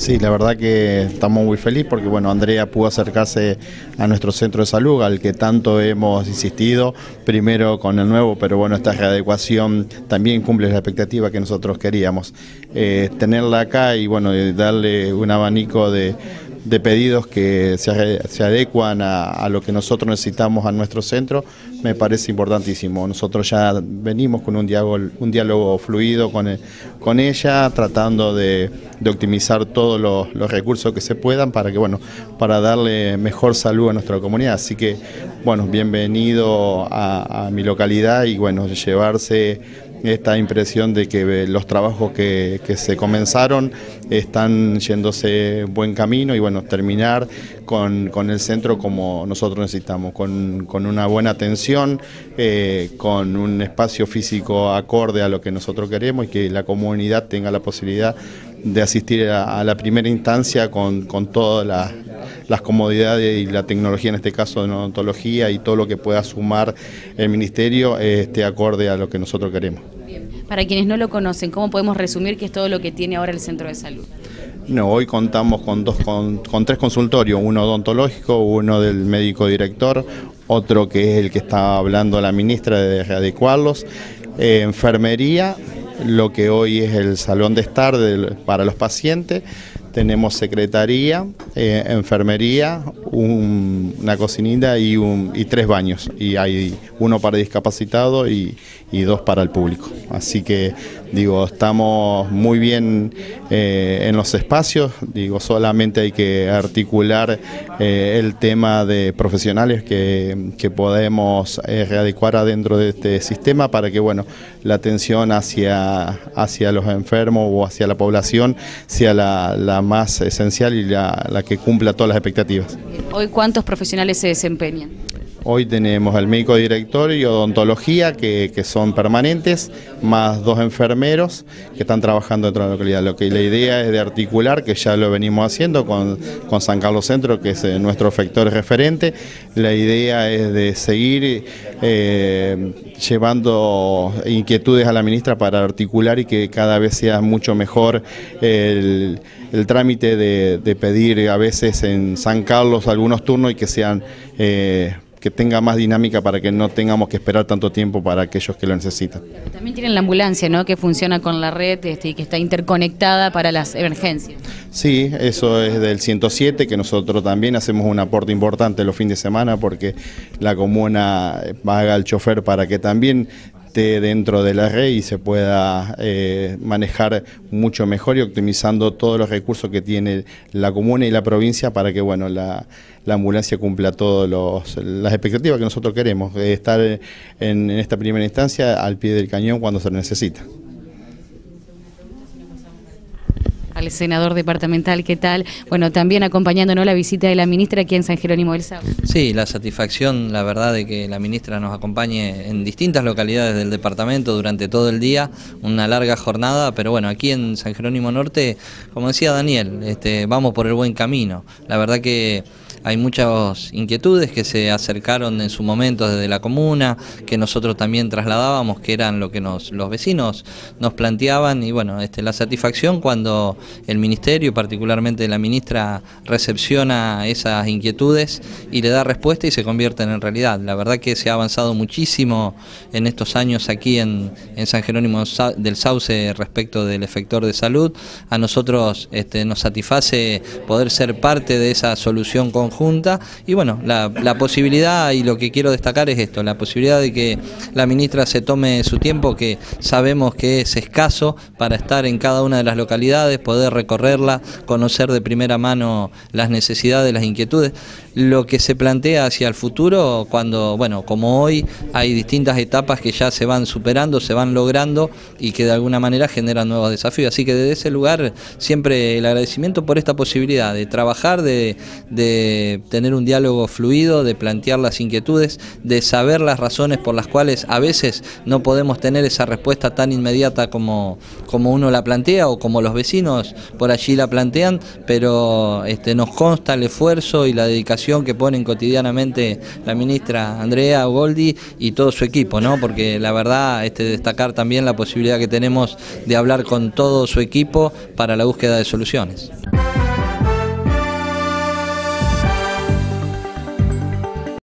Sí, la verdad que estamos muy felices porque bueno, Andrea pudo acercarse a nuestro centro de salud, al que tanto hemos insistido, primero con el nuevo, pero bueno, esta readecuación también cumple la expectativa que nosotros queríamos. Tenerla acá y bueno, darle un abanico de pedidos que se adecuan a lo que nosotros necesitamos a nuestro centro, me parece importantísimo. Nosotros ya venimos con un diálogo fluido con ella, tratando de optimizar todos los recursos que se puedan para que, bueno, para darle mejor salud a nuestra comunidad. Así que, bueno, bienvenido a mi localidad y bueno, llevarse esta impresión de que los trabajos que se comenzaron están yéndose buen camino y bueno, terminar con el centro como nosotros necesitamos, con una buena atención, con un espacio físico acorde a lo que nosotros queremos y que la comunidad tenga la posibilidad de asistir a la primera instancia con todas las comodidades y la tecnología, en este caso de odontología, y todo lo que pueda sumar el Ministerio esté acorde a lo que nosotros queremos. Bien. Para quienes no lo conocen, ¿cómo podemos resumir qué es todo lo que tiene ahora el Centro de Salud? No, hoy contamos con tres consultorios, uno odontológico, uno del médico director, otro que es el que está hablando la ministra de readecuarlos, enfermería, lo que hoy es el salón de estar para los pacientes, tenemos secretaría, enfermería, una cocinita y 3 baños, y hay uno para discapacitados y 2 para el público. Así que digo, estamos muy bien en los espacios, digo, solamente hay que articular el tema de profesionales que podemos readecuar adentro de este sistema para que bueno, la atención hacia los enfermos o hacia la población sea la más esencial y la que cumpla todas las expectativas. Hoy, ¿cuántos profesionales se desempeñan? Hoy tenemos el médico director y odontología que son permanentes, más 2 enfermeros que están trabajando dentro de la localidad. Lo que la idea es de articular, que ya lo venimos haciendo con San Carlos Centro, que es nuestro efector referente. La idea es de seguir llevando inquietudes a la ministra para articular y que cada vez sea mucho mejor el trámite de pedir a veces en San Carlos algunos turnos y que sean que tenga más dinámica para que no tengamos que esperar tanto tiempo para aquellos que lo necesitan. También tienen la ambulancia, ¿no?, que funciona con la red y que está interconectada para las emergencias. Sí, eso es del 107, que nosotros también hacemos un aporte importante los fines de semana porque la comuna paga al chofer para que también esté dentro de la red y se pueda manejar mucho mejor y optimizando todos los recursos que tiene la comuna y la provincia para que bueno, la ambulancia cumpla todas las expectativas que nosotros queremos, estar en esta primera instancia al pie del cañón cuando se necesita. Al senador departamental, ¿qué tal? Bueno, también acompañándonos la visita de la ministra aquí en San Jerónimo del Sauce. Sí, la satisfacción, la verdad, de que la ministra nos acompañe en distintas localidades del departamento durante todo el día, una larga jornada, pero bueno, aquí en San Jerónimo Norte, como decía Daniel, vamos por el buen camino. La verdad que hay muchas inquietudes que se acercaron en su momento desde la comuna, que nosotros también trasladábamos, que eran lo que los vecinos nos planteaban, y bueno, la satisfacción cuando el ministerio, particularmente la ministra, recepciona esas inquietudes y le da respuesta y se convierten en realidad. La verdad que se ha avanzado muchísimo en estos años aquí en San Jerónimo del Sauce respecto del efector de salud. A nosotros nos satisface poder ser parte de esa solución conjunta y bueno, la posibilidad, y lo que quiero destacar es esto, la posibilidad de que la ministra se tome su tiempo, que sabemos que es escaso, para estar en cada una de las localidades, poder recorrerla, conocer de primera mano las necesidades, las inquietudes, lo que se plantea hacia el futuro cuando, bueno, como hoy hay distintas etapas que ya se van superando, se van logrando y que de alguna manera generan nuevos desafíos. Así que desde ese lugar siempre el agradecimiento por esta posibilidad de trabajar, de de tener un diálogo fluido, de plantear las inquietudes, de saber las razones por las cuales a veces no podemos tener esa respuesta tan inmediata como uno la plantea o como los vecinos por allí la plantean, pero nos consta el esfuerzo y la dedicación que ponen cotidianamente la ministra Andrea Ogoldi y todo su equipo, ¿no? Porque la verdad destacar también la posibilidad que tenemos de hablar con todo su equipo para la búsqueda de soluciones.